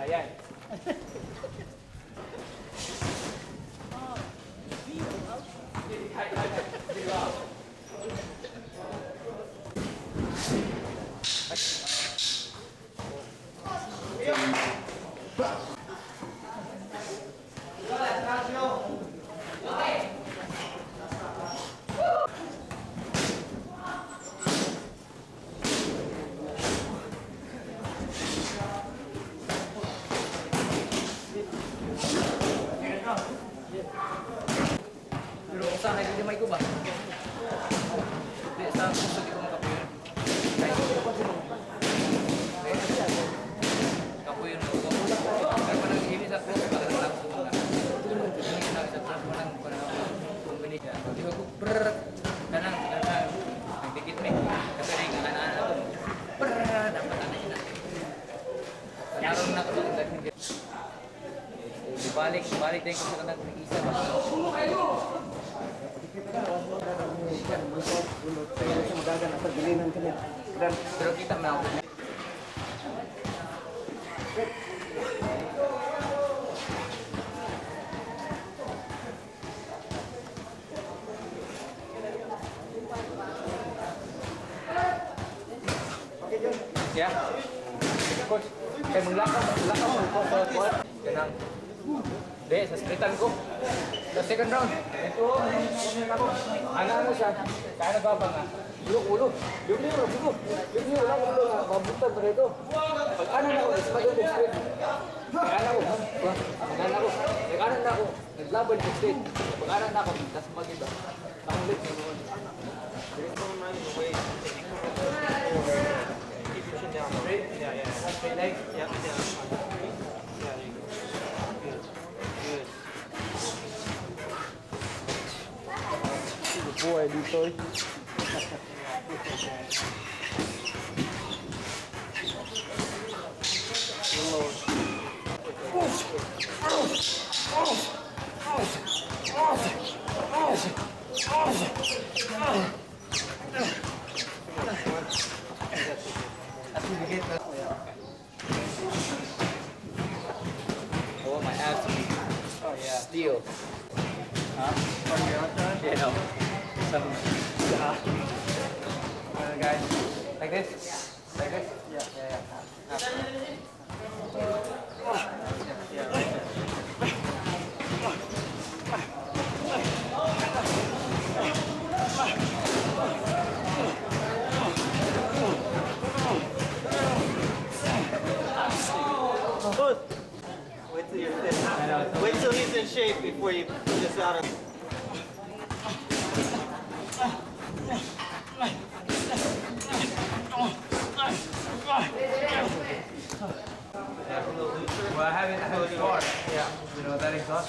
Ayan. Pero usaha na hindi may ko ba? Hindi, sa gusto di ko makapuyon. Kapuyon mo ko. Pero pa nag-ibig sa close, baka nalang sa mga. Hindi sa close mo lang ko na kumbini siya. Di ko brrrr. Kanang, nagdikit me. Kasi na yung kakanaan ako. Brrrr, dapat na yun na. Naroon na ko mag-dagdag. Balik din ko sa kanang isa ba? Pero kita na ako. Ya. Coach, kaya maglakaw mo ko. Kanang Hindi, sa splitan ko. Sa second round. Ito, ano siya? Kaya nagbaba nga. Ulo. Yung niyo, wala ko nga. Mabuntag pa rito. Pag ano na ako, ispagan ko straight. Pag ano na ako. Naglaban ko straight. Pag ano na ako, tas mag-iba. Ang lit na noon. Keep your chin down. Straight? Yeah. Straight legs? Yeah, down. Yeah, there you go. Good. Good boy, dito. Oh, my abs. Oh yeah. Steel. Huh? You know. Some guys. Like this? Like this? Yeah. Good. Wait till you're fit. Wait till he's in shape before you put this out. Well, I haven't scored. Yeah. You know that exhaust?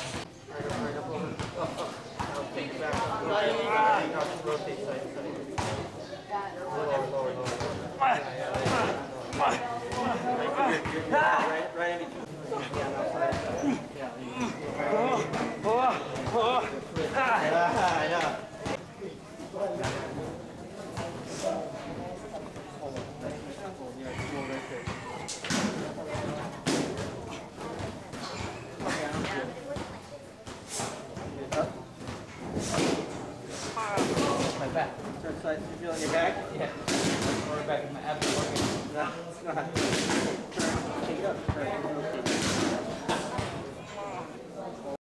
Rotate side to side. Lower. Right in between. Yeah. My back. Turn side, you feel on your back? Yeah. Lower back, my abs are working. No, it's not. Turn, shake it up. Turn.